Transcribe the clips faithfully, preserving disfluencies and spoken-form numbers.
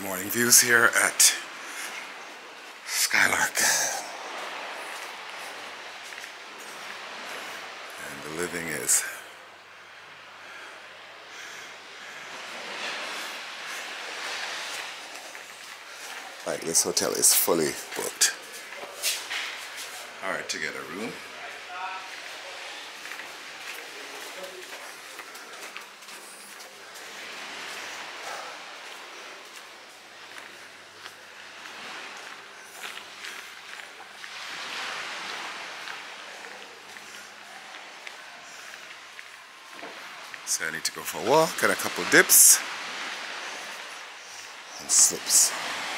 morning views here at Skylark. And the living is like this hotel is fully booked. Hard to get a room. So I need to go for a walk and a couple dips and slips.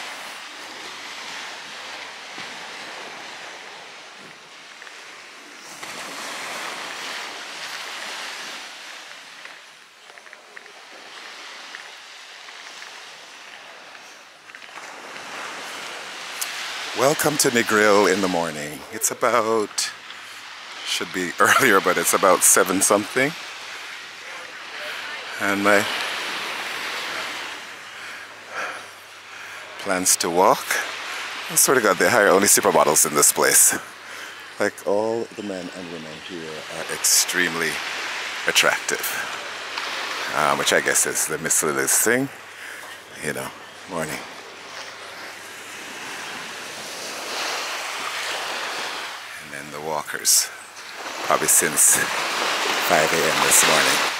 Welcome to Negril in the morning. It's about, should be earlier, but it's about seven something. And my plans to walk. I swear to God, they hire only supermodels in this place. Like, all the men and women here are extremely attractive. Um, which I guess is the Miss Lily's thing. You know, morning. And then the walkers. Probably since five A M this morning.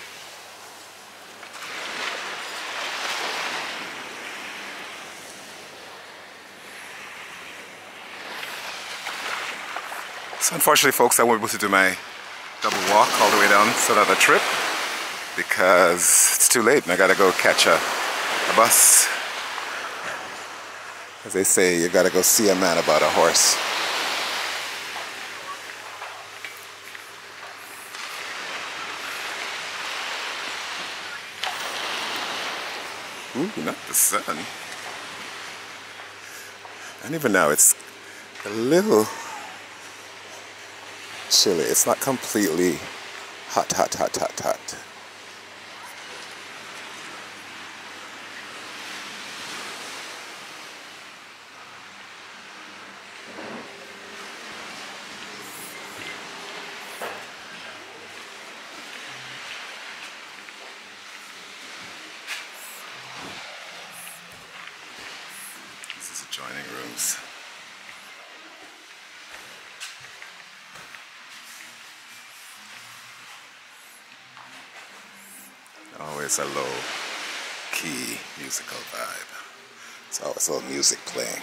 So unfortunately, folks, I won't be able to do my double walk all the way down to another trip because it's too late and I gotta go catch a, a bus. As they say, you gotta go see a man about a horse. Ooh, not the sun. And even now, it's a little chilly. It's not completely hot, hot, hot, hot, hot. This is adjoining rooms. Always a low key musical vibe. It's always a little music playing.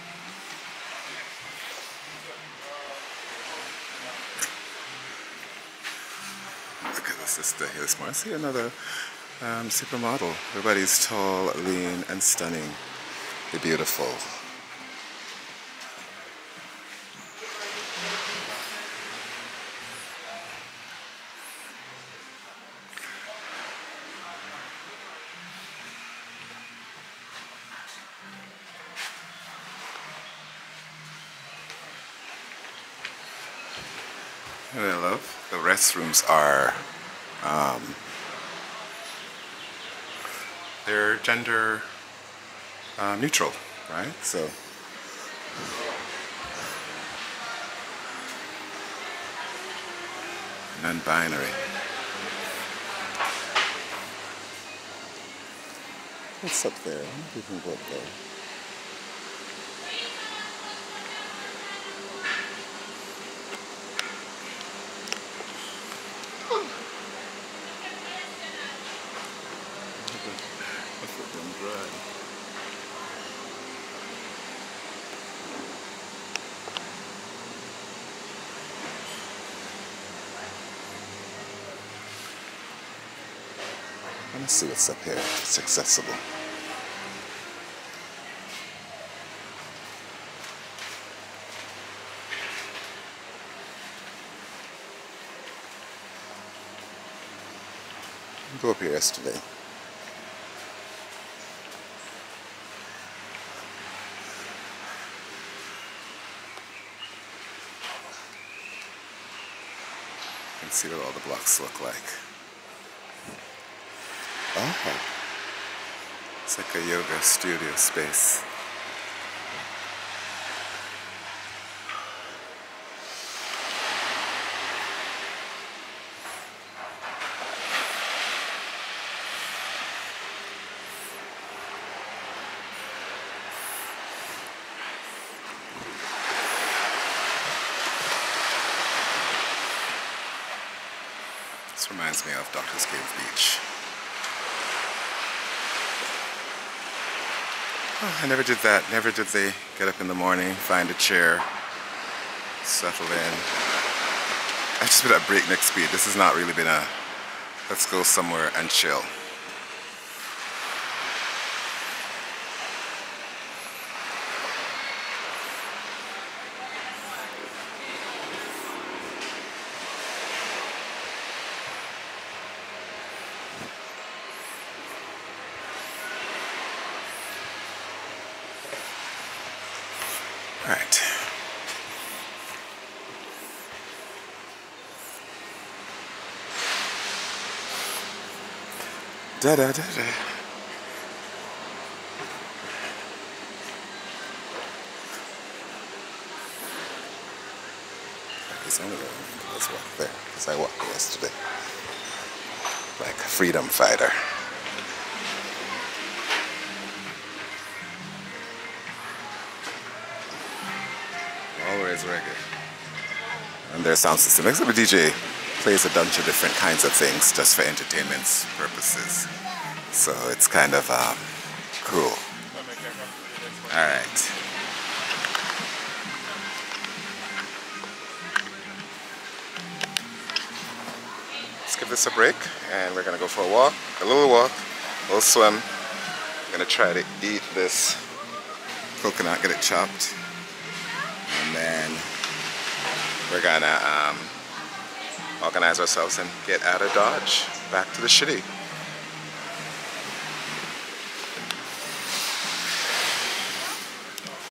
Look at the sister here this morning. I see another um, supermodel. Everybody's tall, lean, and stunning. They're beautiful. What I love, the restrooms are, um, they're gender uh, neutral, right? So, non-binary. What's up there? I wonder if we can go up there. Let's see what's up here. It's accessible. I go up here yesterday. You can see what all the blocks look like. Oh. It's like a yoga studio space. This reminds me of Doctor's Cave Beach. Oh, I never did that. Never did they get up in the morning, find a chair, settle in. I've just been at breakneck speed. This has not really been a let's go somewhere and chill. All right. Da da da da. It's only going to this walk there because I walked yesterday like a freedom fighter. Always reggae. And their sound system. Except the D J plays a bunch of different kinds of things just for entertainment purposes. So it's kind of um, cool. Alright. Let's give this a break and we're gonna go for a walk, a little walk, a little swim. I'm gonna try to eat this coconut, get it chopped. And then we're gonna um, organize ourselves and get out of Dodge, back to the city.